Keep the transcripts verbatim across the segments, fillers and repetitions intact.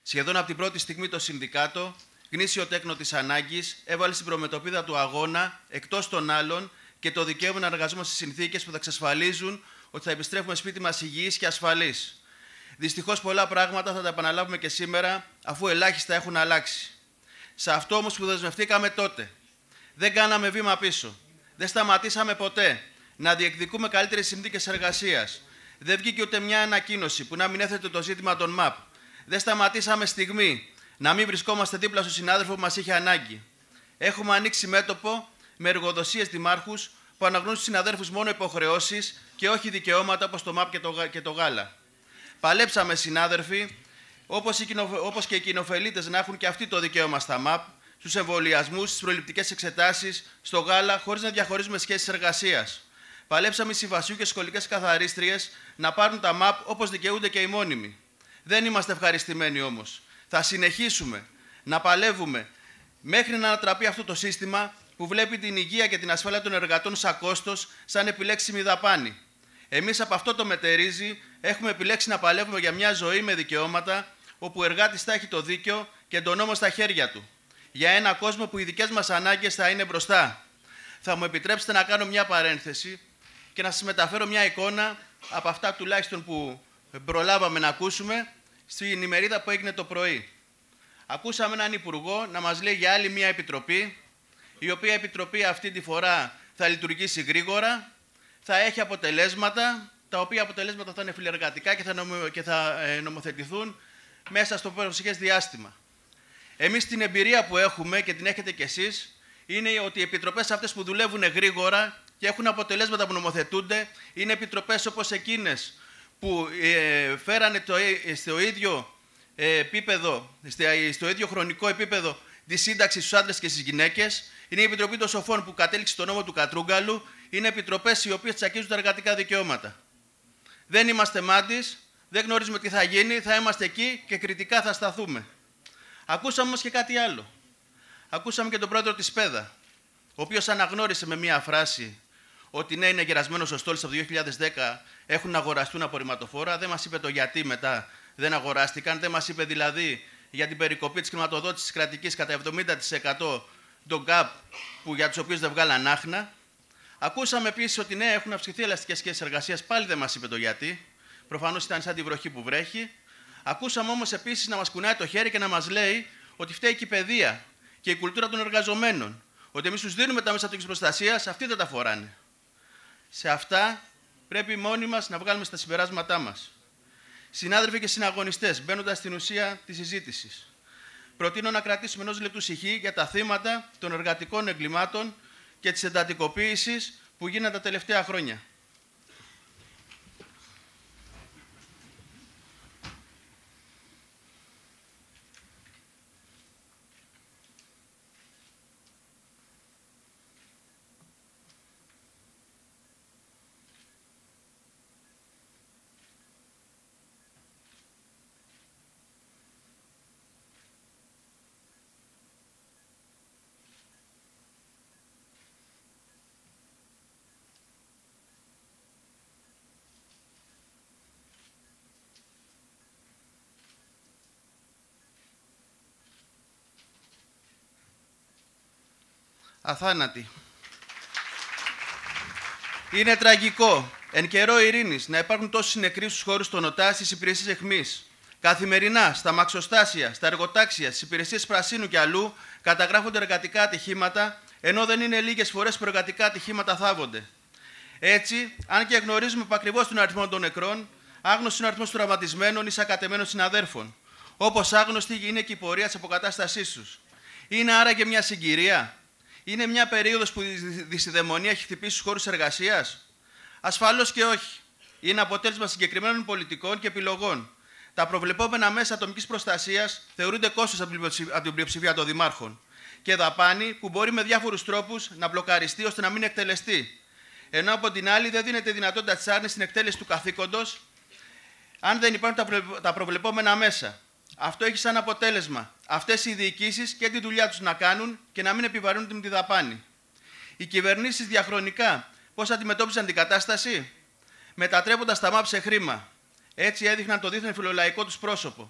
Σχεδόν από την πρώτη στιγμή το Συνδικάτο, γνήσιο τέκνο της ανάγκης, έβαλε στην προμετωπίδα του αγώνα, εκτός των άλλων, και το δικαίωμα να εργαζόμαστε σε συνθήκες που θα εξασφαλίζουν ότι θα επιστρέφουμε σπίτι μας υγιείς και ασφαλείς. Δυστυχώς, πολλά πράγματα θα τα επαναλάβουμε και σήμερα, αφού ελάχιστα έχουν αλλάξει. Σε αυτό όμως που δεσμευτήκαμε τότε, δεν κάναμε βήμα πίσω. Δεν σταματήσαμε ποτέ να διεκδικούμε καλύτερες συνθήκες εργασίας. Δεν βγήκε ούτε μια ανακοίνωση που να μην έθετε το ζήτημα των ΜΑΠ. Δεν σταματήσαμε στιγμή να μην βρισκόμαστε δίπλα στον συνάδελφο που μας είχε ανάγκη. Έχουμε ανοίξει μέτωπο με εργοδοσίες δημάρχους που αναγνωρίζουν στους συναδέλφους μόνο υποχρεώσεις και όχι δικαιώματα όπως το ΜΑΠ και το, και το γάλα. Παλέψαμε, συνάδελφοι, όπως, οι κοινο, όπως και οι κοινοφελίτες, να έχουν και αυτοί το δικαίωμα στα ΜΑΠ, στους εμβολιασμούς, στις προληπτικές εξετάσεις, στο γάλα, χωρίς να διαχωρίζουμε σχέσεις εργασίας. Παλέψαμε οι συμβασιού και σχολικές καθαρίστριες να πάρουν τα ΜΑΠ όπως δικαιούνται και οι μόνιμοι. Δεν είμαστε ευχαριστημένοι όμως. Θα συνεχίσουμε να παλεύουμε μέχρι να ανατραπεί αυτό το σύστημα που βλέπει την υγεία και την ασφάλεια των εργατών σαν κόστος, σαν επιλέξιμη δαπάνη. Εμείς από αυτό το μετερίζει έχουμε επιλέξει να παλεύουμε για μια ζωή με δικαιώματα, όπου ο εργάτης θα έχει το δίκιο και τον νόμο στα χέρια του. Για ένα κόσμο που οι δικές μας ανάγκες θα είναι μπροστά. Θα μου επιτρέψετε να κάνω μια παρένθεση και να σας μεταφέρω μια εικόνα από αυτά τουλάχιστον που προλάβαμε να ακούσουμε στην ημερίδα που έγινε το πρωί. Ακούσαμε έναν υπουργό να μας λέει για άλλη μια επιτροπή, η οποία επιτροπή αυτή τη φορά θα λειτουργήσει γρήγορα, θα έχει αποτελέσματα, τα οποία αποτελέσματα θα είναι φιλεργατικά και θα, νομο, και θα ε, νομοθετηθούν μέσα στο προσεχές διάστημα. Εμείς την εμπειρία που έχουμε και την έχετε κι εσείς, είναι ότι οι επιτροπές αυτές που δουλεύουν γρήγορα και έχουν αποτελέσματα που νομοθετούνται, είναι επιτροπές όπως εκείνες που ε, φέρανε το, στο ίδιο επίπεδο, στο ίδιο χρονικό επίπεδο τη σύνταξη στους άντρες και στις γυναίκες. Είναι η Επιτροπή των Σοφών που κατέληξε στο νόμο του Κατρούγκαλου. Είναι επιτροπές οι οποίες τσακίζουν τα εργατικά δικαιώματα. Δεν είμαστε μάντις, δεν γνωρίζουμε τι θα γίνει, θα είμαστε εκεί και κριτικά θα σταθούμε. Ακούσαμε όμως και κάτι άλλο. Ακούσαμε και τον πρόεδρο της ΠΕΔΑ, ο οποίος αναγνώρισε με μία φράση ότι ναι, είναι γερασμένος ο στόλος από το δύο χιλιάδες δέκα, έχουν αγοραστούν απορριμματοφόρα. Δεν μας είπε το γιατί μετά δεν αγοράστηκαν. Δεν μας είπε δηλαδή για την περικοπή της χρηματοδότησης της κρατικής κατά εβδομήντα τοις εκατό των ΚΑΠ, που για τους οποίους δεν βγάλαν άχνα. Ακούσαμε επίσης ότι ναι, έχουν αυξηθεί ελαστικές σχέσεις εργασίας. Πάλι δεν μας είπε το γιατί. Προφανώς ήταν σαν τη βροχή που βρέχει. Ακούσαμε όμως επίσης να μας κουνάει το χέρι και να μας λέει ότι φταίει και η παιδεία και η κουλτούρα των εργαζομένων. Ότι εμείς τους δίνουμε τα μέσα ατομικής προστασίας, αυτοί δεν τα φοράνε. Σε αυτά πρέπει μόνοι μας να βγάλουμε στα συμπεράσματά μας. Συνάδελφοι και συναγωνιστές, μπαίνοντας στην ουσία της συζήτησης, προτείνω να κρατήσουμε ενός λεπτού σιχή για τα θύματα των εργατικών εγκλημάτων και της εντατικοποίησης που γίνεται τα τελευταία χρόνια. Αθάνατη. Είναι τραγικό εν καιρό ειρήνης να υπάρχουν τόσοι νεκροί στους χώρους των ΟΤΑ, στις υπηρεσίες αιχμής. Καθημερινά, στα μαξοστάσια, στα εργοτάξια, στις υπηρεσίες πρασίνου και αλλού καταγράφονται εργατικά ατυχήματα, ενώ δεν είναι λίγες φορές που εργατικά ατυχήματα θάβονται. Έτσι, αν και γνωρίζουμε ακριβώς τον αριθμό των νεκρών, άγνωστος είναι ο αριθμός των τραυματισμένων ή σακατεμένων συναδέρφων. Όπως άγνωστη είναι και η πορεία της αποκατάστασής τους. Είναι άραγε μια συγκυρία. Είναι μια περίοδος που η δυσιδαιμονία έχει χτυπήσει στους χώρους εργασίας. Ασφαλώς και όχι. Είναι αποτέλεσμα συγκεκριμένων πολιτικών και επιλογών. Τα προβλεπόμενα μέσα ατομικής προστασίας θεωρούνται κόστος από την πλειοψηφία των δημάρχων και δαπάνη που μπορεί με διάφορους τρόπους να μπλοκαριστεί ώστε να μην εκτελεστεί. Ενώ από την άλλη δεν δίνεται δυνατότητα της άρνησης στην εκτέλεση του καθήκοντος αν δεν υπάρχουν τα προβλεπόμενα μέσα. Αυτό έχει σαν αποτέλεσμα αυτές οι διοικήσεις και τη δουλειά τους να κάνουν και να μην επιβαρύνουν με τη δαπάνη. Οι κυβερνήσεις διαχρονικά πώς αντιμετώπισαν την κατάσταση, μετατρέποντας τα ΜΑΠ σε χρήμα. Έτσι έδειχναν το δίθεν φιλολαϊκό τους πρόσωπο.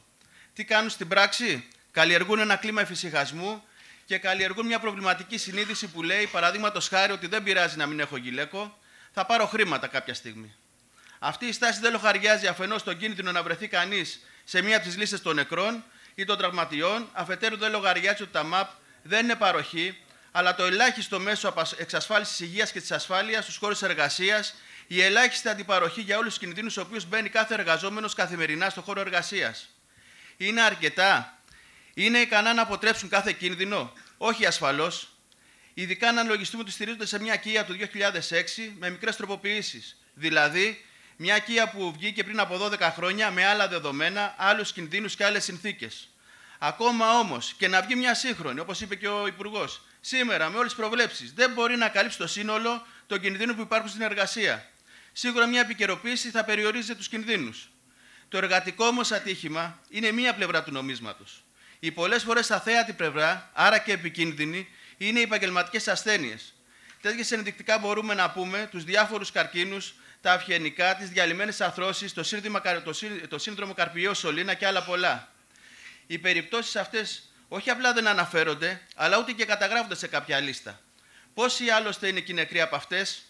Τι κάνουν στην πράξη? Καλλιεργούν ένα κλίμα εφησυχασμού και καλλιεργούν μια προβληματική συνείδηση που λέει, παραδείγματος χάρη, ότι δεν πειράζει να μην έχω γυλαίκο, θα πάρω χρήματα κάποια στιγμή. Αυτή η στάση δεν λογαριάζει αφενός τον κίνδυνο να βρεθεί κανείς σε μία από τις λίστες των νεκρών ή των τραυματιών, αφετέρου δεν λογαριάζει ότι τα ΜΑΠ δεν είναι παροχή, αλλά το ελάχιστο μέσο εξασφάλισης υγείας και της ασφάλειας στους χώρους εργασίας, η ελάχιστη αντιπαροχή για όλους τους κινδύνους στους οποίους μπαίνει κάθε εργαζόμενος καθημερινά στον χώρο εργασίας. Είναι αρκετά? Είναι ικανά να αποτρέψουν κάθε κίνδυνο? Όχι ασφαλώς. Ειδικά αν αναλογιστούμε ότι στηρίζονται σε μια Kia του δύο χιλιάδες έξι με μικρές τροποποιήσεις. Δηλαδή, μια Kia που βγήκε πριν από δώδεκα χρόνια με άλλα δεδομένα, άλλους κινδύνους και άλλες συνθήκες. Ακόμα όμως και να βγει μια σύγχρονη, όπως είπε και ο Υπουργός, σήμερα με όλες τις προβλέψεις, δεν μπορεί να καλύψει το σύνολο των κινδύνων που υπάρχουν στην εργασία. Σίγουρα μια επικαιροποίηση θα περιορίζει τους κινδύνους. Το εργατικό όμως ατύχημα είναι μία πλευρά του νομίσματος. Η πολλές φορές αθέατη πλευρά, άρα και επικίνδυνη, είναι οι επαγγελματικές ασθένειες. Τέτοιες ενδεικτικά μπορούμε να πούμε τους διάφορους καρκίνους, τα αυγενικά, τις διαλυμένες αρθρώσεις, το, το, το σύνδρομο Καρπιέου-Σολίνα και άλλα πολλά. Οι περιπτώσεις αυτές όχι απλά δεν αναφέρονται, αλλά ούτε και καταγράφονται σε κάποια λίστα. Πόσοι άλλωστε είναι και οι νεκροί από αυτές?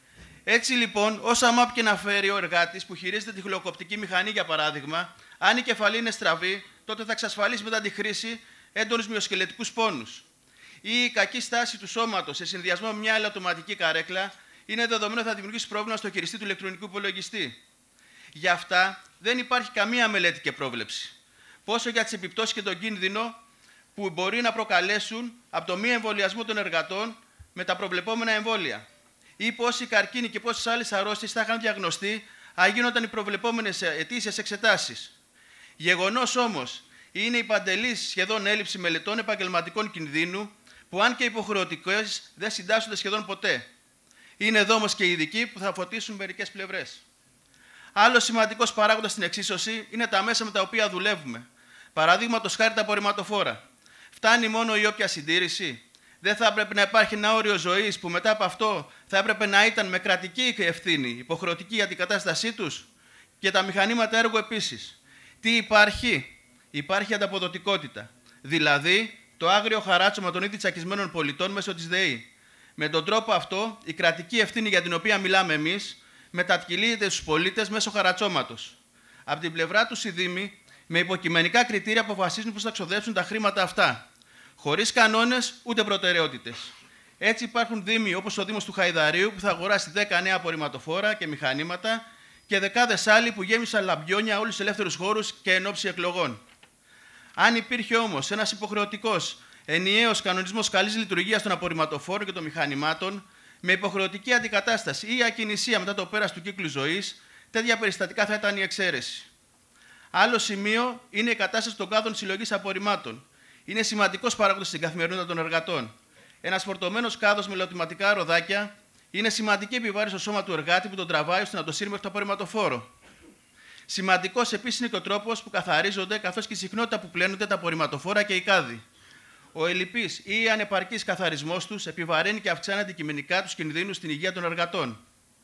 Έτσι λοιπόν, όσα ΜΑΠ και να φέρει ο εργάτης που χειρίζεται τη χλωκοπτική μηχανή, για παράδειγμα, αν η κεφαλή είναι στραβή, τότε θα εξασφαλίσει μετά τη χρήση έντονους μυοσκελετικούς πόνους. Ή η κακή στάση του σώματος σε συνδυασμό με μια ελαττωματική καρέκλα είναι δεδομένο ότι θα δημιουργήσει πρόβλημα στο χειριστή του ηλεκτρονικού υπολογιστή. Γι' αυτά δεν υπάρχει καμία μελέτη και πρόβλεψη. Πόσο για τις επιπτώσεις και τον κίνδυνο που μπορεί να προκαλέσουν από το μη εμβολιασμό των εργατών με τα προβλεπόμενα εμβόλια. Ή πόσοι καρκίνοι και πόσες άλλες αρρώστιες θα είχαν διαγνωστεί αν γίνονταν οι προβλεπόμενες αιτήσιες εξετάσεις. Γεγονός όμως είναι η παντελής σχεδόν έλλειψη μελετών επαγγελματικών κινδύνου, που αν και υποχρεωτικές δεν συντάσσονται σχεδόν ποτέ. Είναι εδώ όμως και οι ειδικοί που θα φωτίσουν μερικές πλευρές. Άλλο σημαντικός παράγοντας στην εξίσωση είναι τα μέσα με τα οποία δουλεύουμε. Παραδείγματος χάρη τα απορριμματοφόρα. Φτάνει μόνο η όποια συντήρηση? Δεν θα έπρεπε να υπάρχει ένα όριο ζωής που μετά από αυτό θα έπρεπε να ήταν με κρατική ευθύνη, υποχρεωτική για την κατάστασή τους? Και τα μηχανήματα έργου επίσης. Τι υπάρχει? Υπάρχει ανταποδοτικότητα. Δηλαδή, το άγριο χαράτσωμα των ήδη τσακισμένων πολιτών μέσω της ΔΕΗ. Με τον τρόπο αυτό, η κρατική ευθύνη για την οποία μιλάμε εμείς μετακυλείται στους πολίτες μέσω χαρατσώματος. Από την πλευρά τους οι Δήμοι, με υποκειμενικά κριτήρια, αποφασίζουν πώς θα ξοδέψουν τα χρήματα αυτά. Χωρίς κανόνες ούτε προτεραιότητες. Έτσι, υπάρχουν Δήμοι όπως ο Δήμος του Χαϊδαρίου που θα αγοράσει δέκα νέα απορριμματοφόρα και μηχανήματα και δεκάδες άλλοι που γέμισαν λαμπιόνια όλους τους ελεύθερους χώρους και εν ώψη εκλογών. Αν υπήρχε όμως ένας υποχρεωτικός ενιαίος κανονισμός καλής λειτουργίας των απορριμματοφόρων και των μηχανημάτων, με υποχρεωτική αντικατάσταση ή ακινησία μετά το πέρας του κύκλου ζωής, τέτοια περιστατικά θα ήταν η εξαίρεση. Άλλο σημείο είναι η κατάσταση των κάδων συλλογής απορριμμάτων. Είναι σημαντικός παράγοντας στην καθημερινότητα των εργατών. Ένας φορτωμένος κάδος με λεωτηματικά ροδάκια είναι σημαντική επιβάρυνση στο σώμα του εργάτη που τον τραβάει ώστε να το σύρει μέχρι το απορριμματοφόρο. Σημαντικός επίσης είναι και ο τρόπος που καθαρίζονται, καθώς και η συχνότητα που πλένονται τα απορριμματοφόρα και οι κάδοι. Ο ελλειπής ή ανεπαρκής καθαρισμός τους επιβαρύνει και αυξάνει αντικειμενικά τους κινδύνους στην υγεία των εργατών.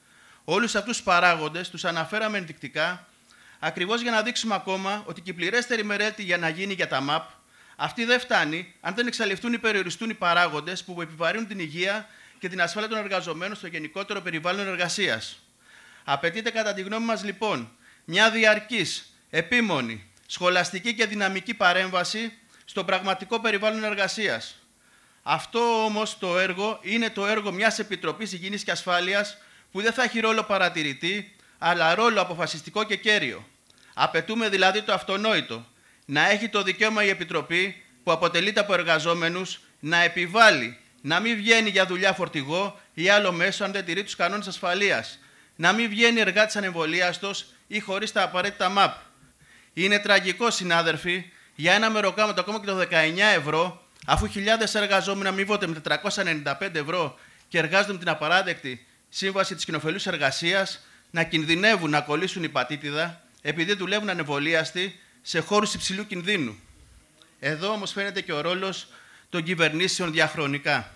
Όλους αυτούς τους παράγοντες τους αναφέραμε ενδεικτικά, ακριβώς για να δείξουμε ακόμα ότι και η πληρέστερη μελέτη για να γίνει για τα ΜΑΠ, αυτή δεν φτάνει αν δεν εξαλειφθούν ή περιοριστούν οι παράγοντες που επιβαρύνουν την υγεία και την ασφάλεια των εργαζομένων στο γενικότερο περιβάλλον εργασίας. Απαιτείται, κατά τη γνώμη μας, λοιπόν, μια διαρκής, επίμονη, σχολαστική και δυναμική παρέμβαση στο πραγματικό περιβάλλον εργασίας. Αυτό όμως το έργο είναι το έργο μιας Επιτροπής Υγιεινής και Ασφάλειας που δεν θα έχει ρόλο παρατηρητή, αλλά ρόλο αποφασιστικό και κέριο. Απαιτούμε δηλαδή το αυτονόητο, να έχει το δικαίωμα η Επιτροπή, που αποτελείται από εργαζόμενους, να επιβάλλει, να μην βγαίνει για δουλειά φορτηγό ή άλλο μέσο αν δεν τηρεί τους κανόνες ασφαλείας, να μην βγαίνει εργάτης ανεμβολίαστος ή χωρίς τα απαραίτητα ΜΑΠ. Είναι τραγικό, συνάδελφοι, για ένα μεροκάματο ακόμα και το δεκαεννιά ευρώ, αφού χιλιάδες εργαζόμενοι αμείβονται με τετρακόσια ενενήντα πέντε ευρώ και εργάζονται με την απαράδεκτη σύμβαση της κοινοφελούς εργασίας, να κινδυνεύουν να κολλήσουν υπατήτηδα επειδή δουλεύουν ανεμβολίαστοι σε χώρους υψηλού κινδύνου. Εδώ όμως φαίνεται και ο ρόλος των κυβερνήσεων διαχρονικά.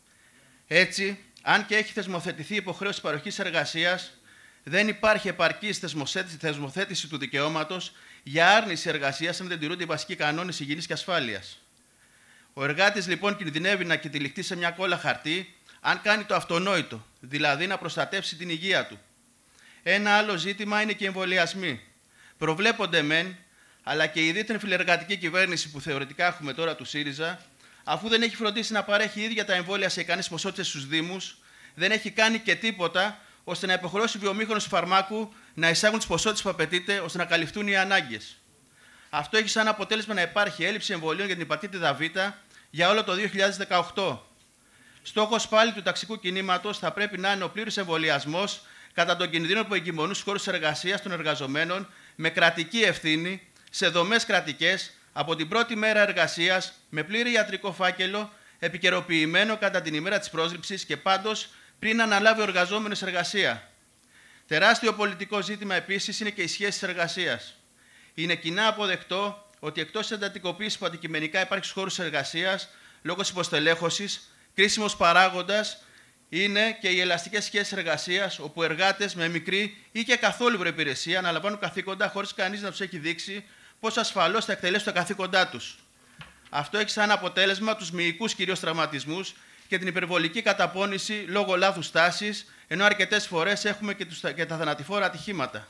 Έτσι, αν και έχει θεσμοθετηθεί η υποχρέωση παροχής εργασίας, δεν υπάρχει επαρκής θεσμοθέτηση του δικαιώματος για άρνηση εργασίας αν δεν τηρούνται οι βασικοί κανόνες υγιεινής και ασφάλειας. Ο εργάτης λοιπόν κινδυνεύει να κυτιλιχτεί σε μια κόλλα χαρτί αν κάνει το αυτονόητο, δηλαδή να προστατεύσει την υγεία του. Ένα άλλο ζήτημα είναι και οι εμβολιασμοί. Προβλέπονται μεν, αλλά και η ιδιαίτερα φιλεργατική κυβέρνηση που θεωρητικά έχουμε τώρα του ΣΥΡΙΖΑ, αφού δεν έχει φροντίσει να παρέχει ίδια τα εμβόλια σε ικανές ποσότητες στους Δήμους, δεν έχει κάνει και τίποτα ώστε να υποχρεώσει βιομήχανους φαρμάκου να εισάγουν τις ποσότητες που απαιτείται ώστε να καλυφθούν οι ανάγκες. Αυτό έχει σαν αποτέλεσμα να υπάρχει έλλειψη εμβολίων για την υπατήτηδα Β για όλο το δύο χιλιάδες δεκαοκτώ. Στόχος πάλι του ταξικού κινήματος θα πρέπει να είναι ο πλήρης εμβολιασμός κατά των κινδύνων που εγκυμονούν στους χώρους εργασίας των εργαζομένων με κρατική ευθύνη, σε δομές κρατικές, από την πρώτη μέρα εργασίας, με πλήρη ιατρικό φάκελο, επικαιροποιημένο κατά την ημέρα της πρόσληψης και πάντως πριν αναλάβει ο εργαζόμενος εργασία. Τεράστιο πολιτικό ζήτημα επίσης είναι και οι σχέσεις εργασίας. Είναι κοινά αποδεκτό ότι εκτός της εντατικοποίησης που αντικειμενικά υπάρχει στους χώρους εργασίας, λόγω της υποστελέχωσης, κρίσιμος παράγοντας είναι και οι ελαστικές σχέσεις εργασίας, όπου εργάτες με μικρή ή και καθόλου προϋπηρεσία αναλαμβάνουν καθήκοντα χωρίς κανείς να τους έχει δείξει πώς ασφαλώς θα εκτελέσουν τα καθήκοντά τους. Αυτό έχει σαν αποτέλεσμα τους μυϊκούς κυρίως τραυματισμούς και την υπερβολική καταπώνηση λόγω λάθους τάσης, ενώ αρκετές φορές έχουμε και, τους, και τα θανατηφόρα ατυχήματα.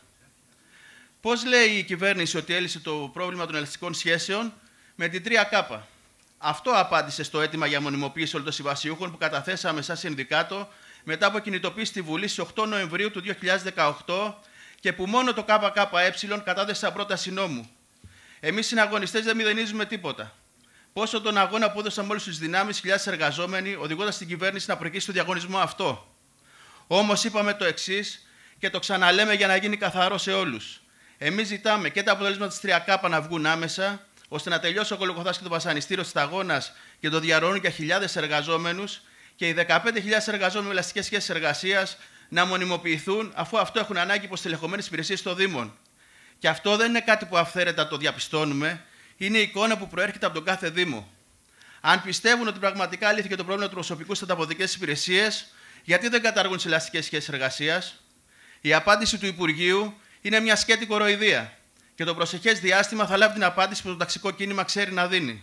Πώς λέει η κυβέρνηση ότι έλυσε το πρόβλημα των ελαστικών σχέσεων? Με την τρία κάπα. Αυτό απάντησε στο αίτημα για μονιμοποίηση όλων των συμβασιούχων που καταθέσαμε σαν συνδικάτο μετά από κινητοποίηση στη Βουλή στις οκτώ Νοεμβρίου του δύο χιλιάδες δεκαοκτώ και που μόνο το ΚΚΕ κατάθεσε σαν πρόταση νόμου. Εμείς συναγωνιστές δεν μηδενίζουμε τίποτα. Πόσο τον αγώνα που έδωσαν όλες τις δυνάμεις χιλιάδες εργαζόμενοι, οδηγώντας την κυβέρνηση να προκύψει στο διαγωνισμό αυτό. Όμως είπαμε το εξής και το ξαναλέμε για να γίνει καθαρό σε όλους. Εμείς ζητάμε και τα αποτελέσματα της τρία κάπα να βγουν άμεσα, ώστε να τελειώσει ο κολοκοθάς και το βασανιστήριο της σταγόνας και το διαρροών για χιλιάδες εργαζόμενους και οι δεκαπέντε χιλιάδες εργαζόμενοι με ελαστικές σχέσεις εργασίας να μονιμοποιηθούν, αφού αυτό έχουν ανάγκη υποστελεχωμένες υπηρεσίες των Δήμων. Και αυτό δεν είναι κάτι που αυθαίρετα το διαπιστώνουμε, είναι η εικόνα που προέρχεται από τον κάθε Δήμο. Αν πιστεύουν ότι πραγματικά λύθηκε το πρόβλημα του προσωπικού στις ανταποδοτικές υπηρεσίες, γιατί δεν καταργούν τις ελαστικές σχέσεις εργασίας? Η απάντηση του Υπουργείου είναι μια σκέτη κοροϊδία. Και το προσεχές διάστημα θα λάβει την απάντηση που το ταξικό κίνημα ξέρει να δίνει.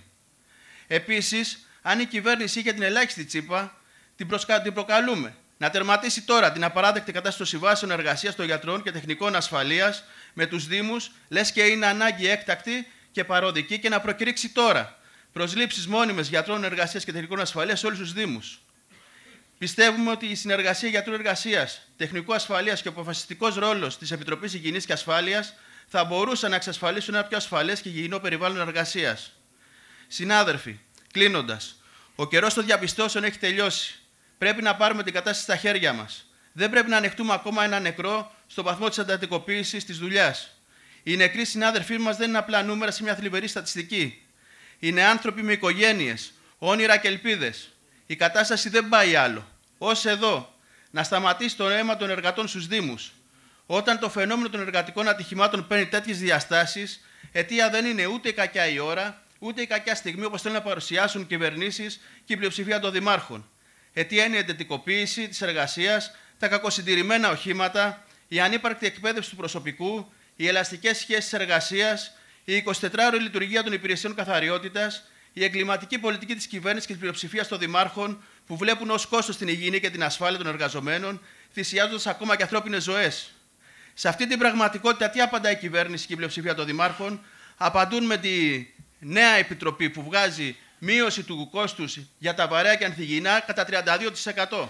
Επίσης, αν η κυβέρνηση είχε την ελάχιστη τσίπα, την, προσκα... την προκαλούμε να τερματίσει τώρα την απαράδεκτη κατάσταση των συμβάσεων εργασίας των γιατρών και τεχνικών ασφαλείας με τους Δήμους, λες και είναι ανάγκη έκτακτη και παροδική, και να προκηρύξει τώρα προσλήψεις μόνιμες γιατρών εργασίας και τεχνικών ασφαλείας σε όλους τους Δήμους. Πιστεύουμε ότι η συνεργασία γιατρού εργασίας, τεχνικού ασφαλείας και ο αποφασιστικός ρόλος της Επιτροπής Υγιεινής και Ασφάλειας θα μπορούσαν να εξασφαλίσουν ένα πιο ασφαλές και υγιεινό περιβάλλον εργασίας. Συνάδελφοι, κλείνοντας, ο καιρός των διαπιστώσεων έχει τελειώσει. Πρέπει να πάρουμε την κατάσταση στα χέρια μας. Δεν πρέπει να ανεχτούμε ακόμα ένα νεκρό στο βαθμό της εντατικοποίησης της δουλειάς. Οι νεκροί συνάδελφοί μας δεν είναι απλά νούμερα σε μια θλιβερή στατιστική. Είναι άνθρωποι με οικογένειες, όνειρα και ελπίδες. Η κατάσταση δεν πάει άλλο. Ως εδώ, να σταματήσει το αίμα των εργατών στους Δήμους. Όταν το φαινόμενο των εργατικών ατυχημάτων παίρνει τέτοιες διαστάσεις, αιτία δεν είναι ούτε η κακιά η ώρα, ούτε η κακιά στιγμή, όπως θέλουν να παρουσιάσουν οι κυβερνήσεις και η πλειοψηφία των δημάρχων. Αιτία είναι η εντατικοποίηση της εργασίας, τα κακοσυντηρημένα οχήματα, η ανύπαρκτη εκπαίδευση του προσωπικού, οι ελαστικές σχέσεις εργασίας, η εικοσιτετράωρη λειτουργία των υπηρεσιών καθαριότητας, η εγκληματική πολιτική της κυβέρνησης και της πλειοψηφίας των δημάρχων που βλέπουν ως κόστος την υγιεινή και την ασφάλεια των εργαζομένων, θυσιάζοντας ακόμα και ανθρώπινες ζωές. Σε αυτή την πραγματικότητα, τι απαντά η κυβέρνηση και η πλειοψηφία των δημάρχων? Απαντούν με τη νέα επιτροπή που βγάζει μείωση του κόστους για τα βαρέα και ανθυγιεινά κατά τριάντα δύο τοις εκατό.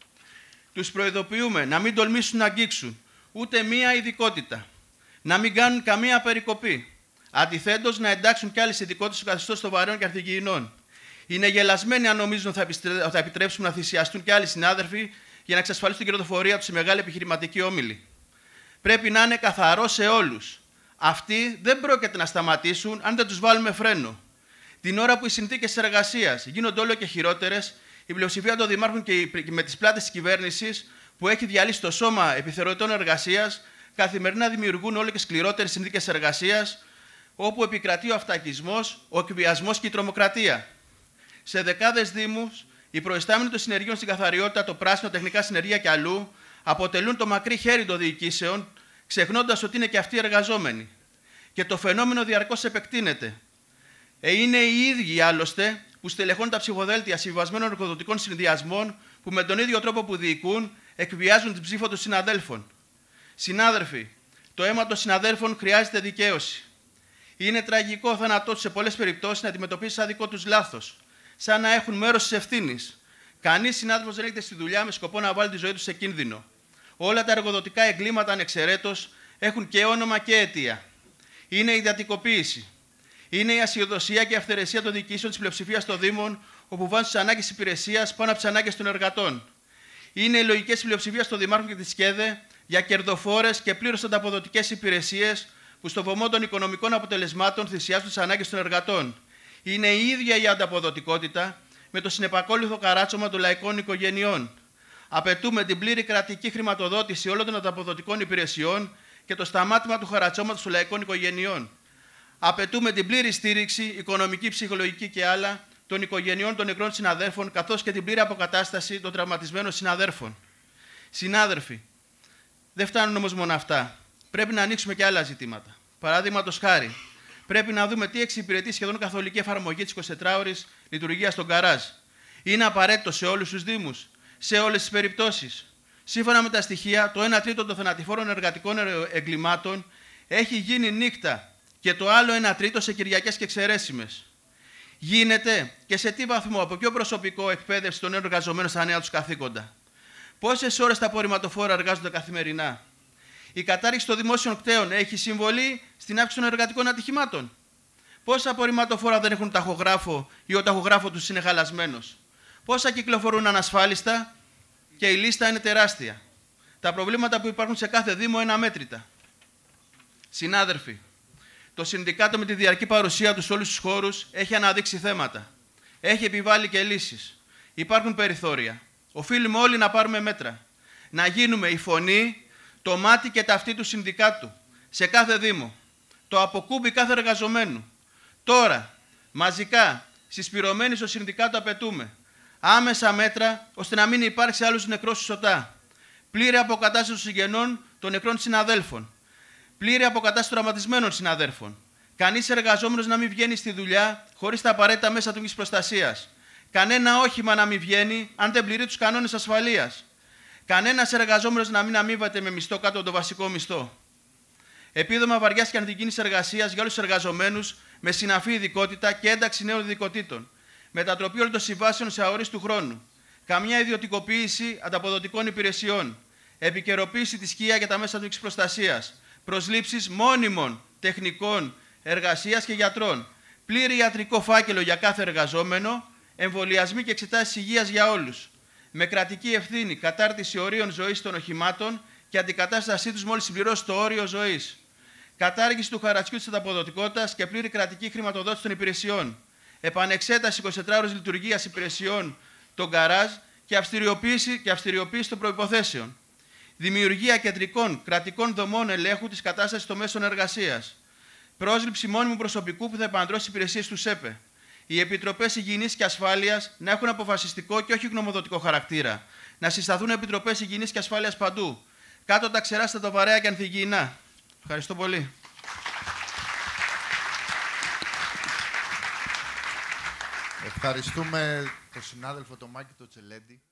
Τους προειδοποιούμε να μην τολμήσουν να αγγίξουν ούτε μία ειδικότητα, να μην κάνουν καμία περικοπή. Αντιθέτως, να εντάξουν και άλλες ειδικότητες στο καθεστώς των βαρέων και ανθυγιεινών. Είναι γελασμένοι αν νομίζουν ότι θα επιτρέψουμε να θυσιαστούν και άλλοι συνάδελφοι για να εξασφαλίσουν την κερδοφορία τους σε μεγάλη επιχειρηματική όμιλη. Πρέπει να είναι καθαρό σε όλους. Αυτοί δεν πρόκειται να σταματήσουν αν δεν τους βάλουμε φρένο. Την ώρα που οι συνθήκες εργασίας γίνονται όλο και χειρότερες, η πλειοψηφία των δημάρχων και με τις πλάτες της κυβέρνησης, που έχει διαλύσει το σώμα επιθεωρητών εργασίας, καθημερινά δημιουργούν όλο και σκληρότερες συνθήκες εργασίας, όπου επικρατεί ο αυτακισμός, ο εκβιασμός και η τρομοκρατία. Σε δεκάδες δήμους, οι προϊστάμενοι των συνεργείων στην καθαριότητα, το πράσινο, τεχνικά συνεργεία και αλλού, αποτελούν το μακρύ χέρι των διοικήσεων, ξεχνώντας ότι είναι και αυτοί εργαζόμενοι. και το φαινόμενο διαρκώς επεκτείνεται. Ε, είναι οι ίδιοι άλλωστε που στελεχώνουν τα ψηφοδέλτια συμβιβασμένων εργοδοτικών συνδυασμών που με τον ίδιο τρόπο που διοικούν εκβιάζουν την ψήφο των συναδέλφων. Συνάδελφοι, το αίμα των συναδέλφων χρειάζεται δικαίωση. Είναι τραγικό ο θάνατό του σε πολλές περιπτώσεις να αντιμετωπίσει σαν δικό τους λάθος, σαν να έχουν μέρος της ευθύνης. Κανείς συνάδελφος δεν έρχεται στη δουλειά με σκοπό να βάλει τη ζωή του σε κίνδυνο. Όλα τα εργοδοτικά εγκλήματα ανεξαιρέτως έχουν και όνομα και αιτία. Είναι η ιδιωτικοποίηση. Είναι η ασιοδοσία και η αυθαιρεσία των διοικήσεων της πλειοψηφίας των Δήμων, όπου βάζουν τις ανάγκες υπηρεσίας πάνω από τις ανάγκες των εργατών. Είναι οι λογικές πλειοψηφίας των Δημάρχων και της ΣΚΕΔΕ για κερδοφόρες και πλήρως ανταποδοτικές υπηρεσίες που στο βωμό των οικονομικών αποτελεσμάτων θυσιάζουν τις ανάγκες των εργατών. Είναι η ίδια η ανταποδοτικότητα με το συνεπακόλουθο καράτσωμα των λαϊκών οικογενειών. Απαιτούμε την πλήρη κρατική χρηματοδότηση όλων των ανταποδοτικών υπηρεσιών και το σταμάτημα του χαρατσώματος των λαϊκών οικογενειών. Απαιτούμε την πλήρη στήριξη, οικονομική, ψυχολογική και άλλα, των οικογενειών των νεκρών συναδέρφων, καθώς και την πλήρη αποκατάσταση των τραυματισμένων συναδέρφων. Συνάδελφοι, δεν φτάνουν όμως μόνο αυτά. Πρέπει να ανοίξουμε και άλλα ζητήματα. Παραδείγματος χάρη, πρέπει να δούμε τι εξυπηρετεί σχεδόν καθολική εφαρμογή της εικοσιτετράωρης λειτουργίας των γκαράζ. Είναι απαραίτητο σε όλους τους Δήμους, σε όλες τις περιπτώσεις. Σύμφωνα με τα στοιχεία, το ένα τρίτο των θανατηφόρων εργατικών εγκλημάτων έχει γίνει νύχτα και το άλλο ένα τρίτο σε Κυριακές και εξαιρέσιμες. Γίνεται και σε τι βαθμό από ποιο προσωπικό εκπαίδευση των νέων εργαζομένων στα νέα τους καθήκοντα. Πόσες ώρες τα απορριμματοφόρα εργάζονται καθημερινά. Η κατάργηση των δημόσιων κταίων έχει συμβολή στην αύξηση των εργατικών ατυχημάτων. Πόσα απορριμματοφόρα δεν έχουν ταχογράφο ή ο ταχογράφο τους είναι χαλασμένος. Πόσα κυκλοφορούν ανασφάλιστα και η λίστα είναι τεράστια. Τα προβλήματα που υπάρχουν σε κάθε Δήμο είναι αμέτρητα. Συνάδελφοι, το Συνδικάτο με τη διαρκή παρουσία του σε όλους τους χώρους έχει αναδείξει θέματα. Έχει επιβάλει και λύσεις. Υπάρχουν περιθώρια. Οφείλουμε όλοι να πάρουμε μέτρα. Να γίνουμε η φωνή, το μάτι και τα αυτή του Συνδικάτου σε κάθε Δήμο. Το αποκούμπι κάθε εργαζομένου. Τώρα, μαζικά, συσπηρωμένοι στο Συνδικάτο απαιτούμε άμεσα μέτρα ώστε να μην υπάρξει άλλους νεκρός στη ΣΟΤΑ. Πλήρη αποκατάσταση των συγγενών των νεκρών συναδέλφων. Πλήρη αποκατάσταση των τραυματισμένων συναδέλφων. Κανείς εργαζόμενος να μην βγαίνει στη δουλειά χωρίς τα απαραίτητα μέσα ατομικής προστασίας. Κανένα όχημα να μην βγαίνει αν δεν πληρεί τους κανόνες ασφαλείας. Κανένας εργαζόμενος να μην αμείβεται με μισθό κάτω από το βασικό μισθό. Επίδομα βαριάς και αντικίνησης εργασίας για όλους τους εργαζομένους με συναφή ειδικότητα και ένταξη νέων ειδικοτήτων. Μετατροπή όλων των συμβάσεων σε αορίστου χρόνου. Καμιά ιδιωτικοποίηση ανταποδοτικών υπηρεσιών. Επικαιροποίηση της ΚΙΑ για τα μέσα ατομικής προστασίας. Προσλήψεις μόνιμων τεχνικών εργασίας και γιατρών. Πλήρη ιατρικό φάκελο για κάθε εργαζόμενο. Εμβολιασμοί και εξετάσεις υγείας για όλους. Με κρατική ευθύνη κατάρτιση ορίων ζωής των οχημάτων και αντικατάστασή τους μόλις συμπληρώσει το όριο ζωής. Κατάργηση του χαρατσιού της ανταποδοτικότητας και πλήρη κρατική χρηματοδότηση των υπηρεσιών. Επανεξέταση εικοσιτετράωρης λειτουργίας υπηρεσιών των γκαράζ και αυστηριοποίηση, και αυστηριοποίηση των προϋποθέσεων. Δημιουργία κεντρικών κρατικών δομών ελέγχου της κατάστασης των μέσων εργασίας. Πρόσληψη μόνιμου προσωπικού που θα επανδρώσει τις υπηρεσίες του ΣΕΠΕ. Οι επιτροπές υγιεινής και ασφάλειας να έχουν αποφασιστικό και όχι γνωμοδοτικό χαρακτήρα. Να συσταθούν επιτροπές υγιεινής και ασφάλειας παντού. Κάτω τα ξερά στα τα βαρέα και ανθυγιεινά. Ευχαριστώ πολύ. Ευχαριστούμε τον συνάδελφο τον Μάκη τον Τσελέντη.